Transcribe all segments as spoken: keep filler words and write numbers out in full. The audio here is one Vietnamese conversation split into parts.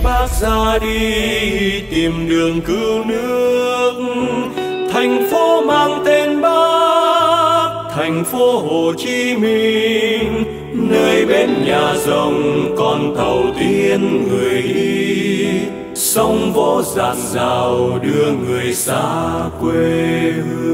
Bác ra đi tìm đường cứu nước, thành phố mang tên Bác, thành phố Hồ Chí Minh, nơi bên nhà rồng con tàu tiến người đi, sông vỗ dạt dào đưa người xa quê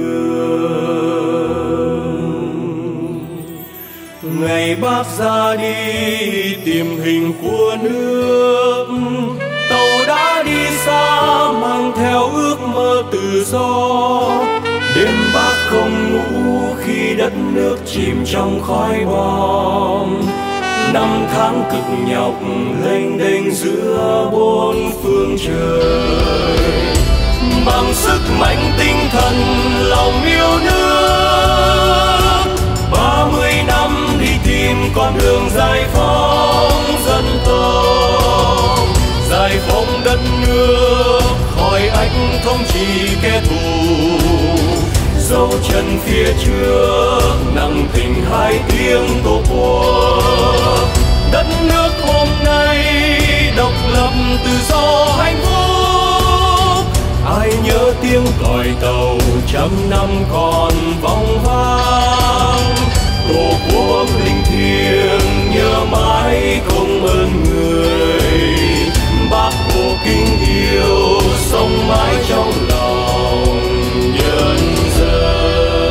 hương. Ngày Bác ra đi tìm hình của nước, tàu đã đi xa mang theo ước mơ tự do. Đêm Bác không ngủ khi đất nước chìm trong khói bom, năm tháng cực nhọc lênh đênh giữa bốn phương trời. Bằng sức mạnh tinh thần lòng yêu nước, ba mươi năm đi tìm con đường giải phóng dân tộc, giải phóng đất nước khỏi ách thống trị kẻ thù. Dấu chân phía trước nặng tình hai tiếng tổ quốc, đất nước hôm nay độc lập tự do hạnh phúc. Ai nhớ tiếng còi tàu trăm năm còn vang vang, tổ quốc linh thiêng nhớ mãi công ơn người. Bác Hồ kính yêu sống mãi trong lòng nhân dân.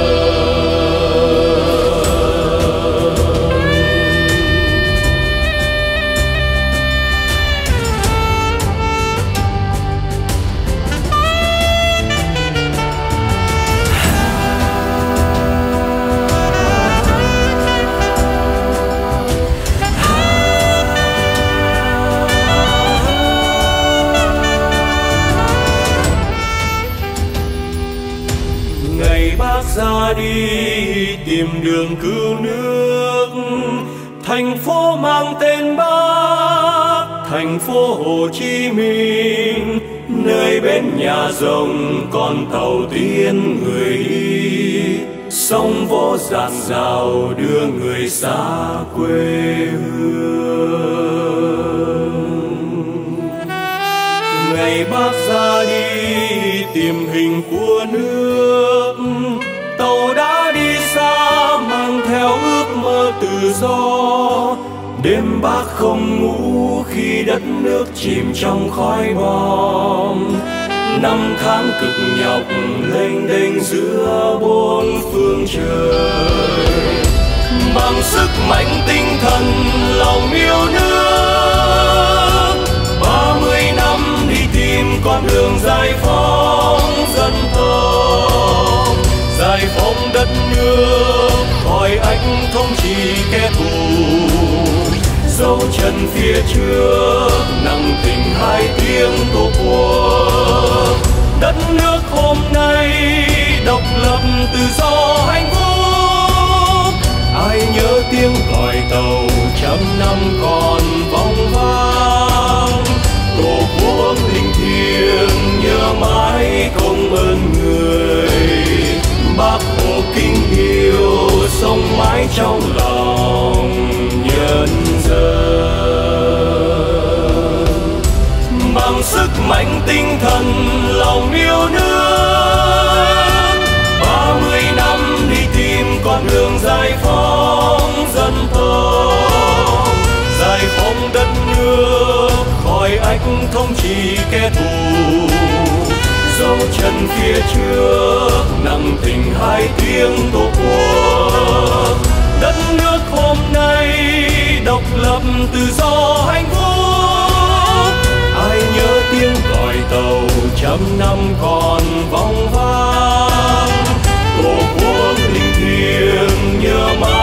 Bác ra đi tìm đường cứu nước, thành phố mang tên Bác, thành phố Hồ Chí Minh, nơi bên nhà rồng con tàu tiến người đi, sông vỗ dạt dào đưa người xa quê hương. Ngày Bác ra đi tìm hình của nước, tàu đã đi xa mang theo ước mơ tự do. Đêm Bác không ngủ khi đất nước chìm trong khói bom, năm tháng cực nhọc lênh đênh giữa bốn phương trời. Bằng sức mạnh tinh thần lòng yêu nước, ba mươi năm đi tìm con đường giải phóng dân tộc, giải phóng đất nước khỏi ách thống trị kẻ thù. Dấu chân phía trước nặng tình hai tiếng tổ quốc, đất nước hôm nay độc lập tự do hạnh phúc. Ai nhớ tiếng còi tàu trăm năm còn vang vang, tổ quốc linh thiêng nhớ mãi công ơn người. Bác Hồ kính yêu sống mãi trong lòng nhân dân. Bằng sức mạnh tinh thần lòng yêu nước, ba mươi năm đi tìm con đường giải phóng dân tộc, giải phóng đất nước khỏi ách thống trị kẻ thù. Dấu chân phía trước nặng tình hai tiếng tổ quốc, đất nước hôm nay độc lập tự do hạnh phúc. Ai nhớ tiếng còi tàu trăm năm còn vang vang, tổ quốc linh thiêng nhớ mãi.